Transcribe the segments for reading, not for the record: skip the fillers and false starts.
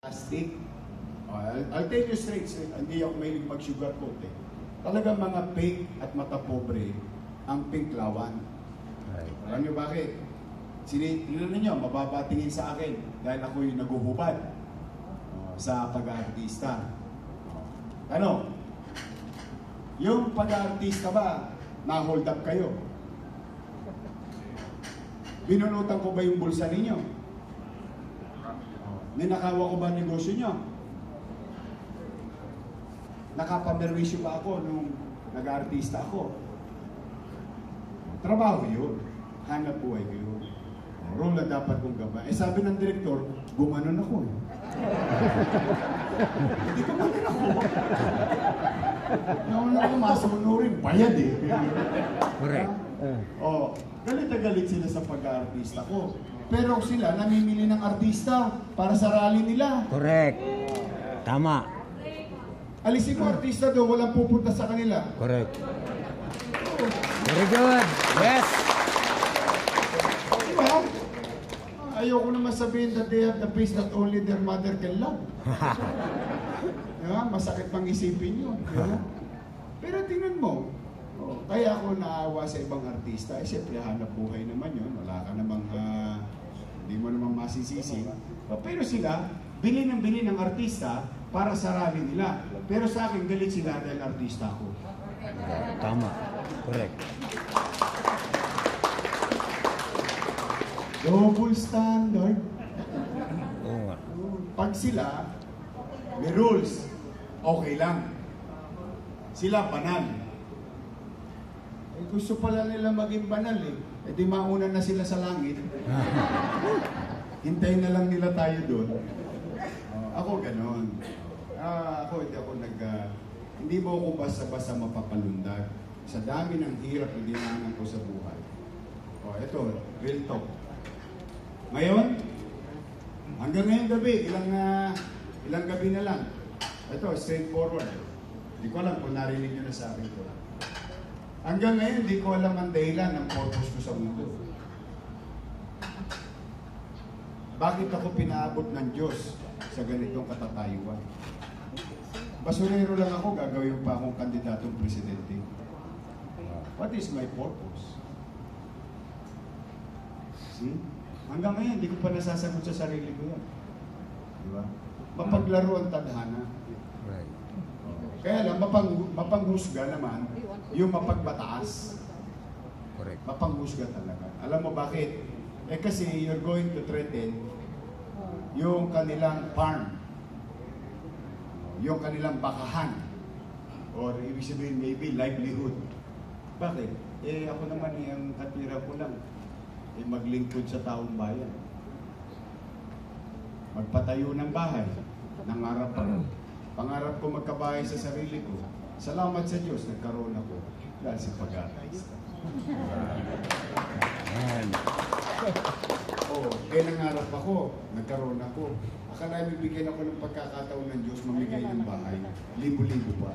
plastic. I'll tell you straight, hindi ako mahilig mag-sugarcoat eh. Talagang mga fake at mata pobre ang pinklawan. Alam niyo bakit? Tingnan niyo, mababatingin sa akin dahil ako yung naguhubad sa pag-aartista. Ano? Yung pag-aartista ba, na-hold up kayo? Binunutan ko ba yung bulsa ninyo? Ninakawa ko ba ang negosyo nyo? Nakapamerwisyo ba ako nung nag-aartista ako? Trabaho yun. Hanap buhay ko yun. Role na dapat kong gabay. Sabi ng direktor, gumanon ako eh. Hindi ko man ako. Nauna ako masunurin, bayad eh. Correct. Galit na galit sila sa pag-aartista ko. Pero sila namimili ng artista para sa rally nila. Correct. Tama. Alisin mo artista doon, walang pupunta sa kanila. Correct. Very good. Yes. Diba? Ayoko naman sabihin that they have the face that only their mother can love. Diba? Masakit pang isipin yun. Diba? Pero tingnan mo, kaya ako naawa sa ibang artista. Siyempre, hanap buhay naman yun. Wala ka namang, hindi mo namang masisisi. Pero sila, bili ng artista para sa rally nila. Pero sa akin, galit sila dahil artista ako. Tama. Correct. Double standard. Oo nga. Pag sila, may rules, okay lang. Sila, banal. Gusto pala nila maging banal eh. Di mauna na sila sa langit. Hintayin na lang nila tayo doon. Ako ganon. Hindi mo ako basta-basta mapapalundag. Sa dami ng hirap na dinaanan ko sa buhay. Ito, real talk. Ngayon, hanggang ngayong gabi, ilang gabi na lang. Ito, straightforward. Hindi ko alam kung narinig nyo na sa akin ko. Hanggang ngayon, hindi ko alam ang dahilan ng purpose ko sa mundo. Bakit ako pinaabot ng Diyos sa ganitong katatayuan? Basurero lang ako, gagawin pa akong kandidatong presidente. What is my purpose? See? Hanggang ngayon, hindi ko pa nasasagot sa sarili ko yan. Diba? Mapaglaro ang tadhana. Right. Kaya lang, mapanghusga naman yung mapagbataas. Correct. Mapanghusga talaga. Alam mo bakit? Kasi you're going to threaten yung kanilang farm, yung kanilang bakahan, or ibig sabihin maybe livelihood. Bakit? Ako naman ang katira ko lang, maglingkod sa taong bayan. Magpatayo ng bahay, nangarap ako. Pangarap ko magkabahay sa sarili ko. Salamat sa Diyos, nagkaroon ako dahil sa pag-aartista. Kaya nangarap ako, nagkaroon ako. Akala bibigyan ako ng pagkakataon ng Diyos mamigay ng bahay. Libo-libo pa.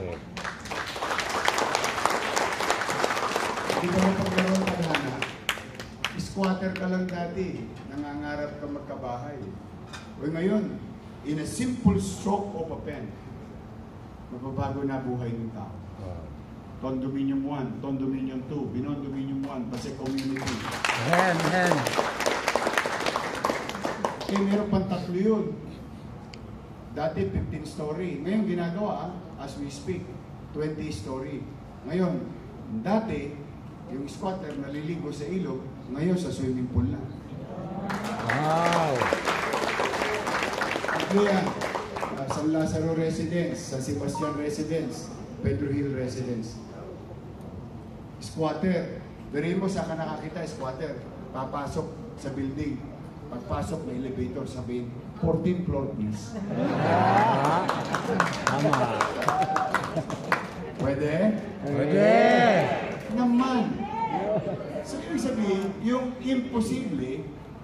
Hindi ka mapagkaroon tadhana. Squatter ka lang dati. Nangangarap ka magkabahay. Ngayon, in a simple stroke of a pen, mababago na buhay ng tao. Condominium 1, Condominium 2, Binondominium 1, Pasay Community. Amen. Meron pang tatlo yun. Dati 15 story. Ngayon ginagawa, as we speak, 20 story. Ngayon, dati, yung squatter naliligo sa ilog, ngayon sa swimming pool na. Wow! Tatlo yan. San Lazaro Residence, San Sebastian Residence, Pedro Hill Residence. Squatter. Dari mo sa nakakita, squatter. Papasok sa building. Pagpasok na elevator, sabihin, 14th floor please. Tama. Pwede? Pwede. Naman. So, ibig sabihin, yung imposible,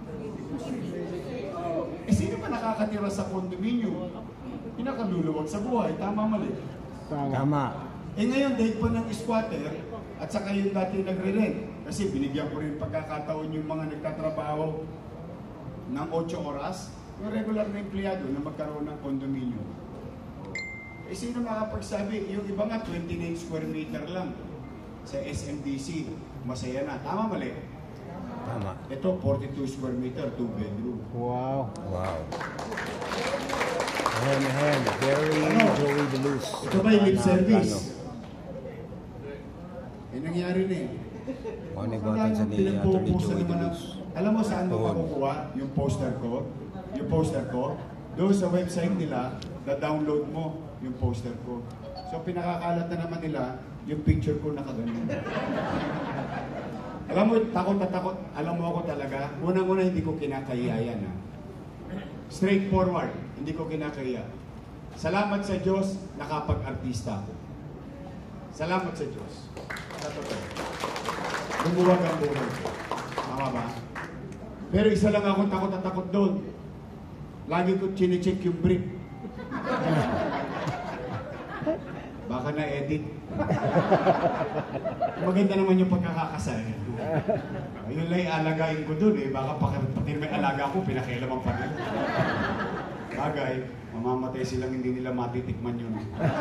sino ba nakakatira sa condominium? Pinakaluluwag sa buhay. Tama, mali? Tama. Ngayon, dahil pa ng squatter, at saka yung dati nagre-rent. Kasi binigyan ko rin pagkakataon yung mga nagtatrabaho ng 8 oras, yung regular na empleyado na magkaroon ng condominium. Eh, sino makapagsabi? Yung iba nga, 29 square meter lang sa SMDC. Masaya na. Tama, mali? Tama. Ito, 42 square meter, 2 bedroom. Wow. Wow. Hen. Very Joey Deluz. Ito ba yung lip service? Eh, nangyari na eh. Manibuatan sa ni Atty. Pinagpupusa Joey naman Deluz. alam mo saan mo Oo. makukuha yung poster ko? Yung poster ko? Doon sa website nila, na-download mo yung poster ko. So pinakakalat na naman nila yung picture ko nakaganon. Alam mo, takot na takot. Alam mo ako talaga, unang-una hindi ko kinakaya yan. Ha? Straightforward, hindi ko kinakaya. Salamat sa Diyos, nakapag-artista ako. Salamat sa Diyos. Sa totoo. Lumuwag ang buhay ko. Tama ba? Pero isa lang akong takot na takot doon. Lagi ko chine-check yung brief. Baka na-edit. Maganda naman yung pagkakakasal. Yun lang alagain ko doon eh. Baka pati may alaga ko, pinakialaman pa rin. Bagay, mamamatay silang hindi nila matitikman yun.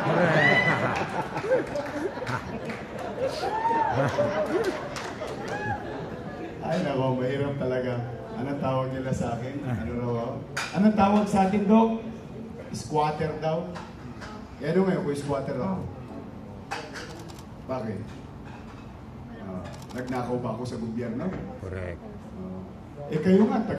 Ay nako, mahirap talaga. Anong tawag nila sa akin? Ano raw? Anong tawag sa atin, Dok? Squatter daw? Ano ngayon kung squatter ako? Bakit? Nagnakaw ba ako sa gobyerno? Correct. Eh kayo nga,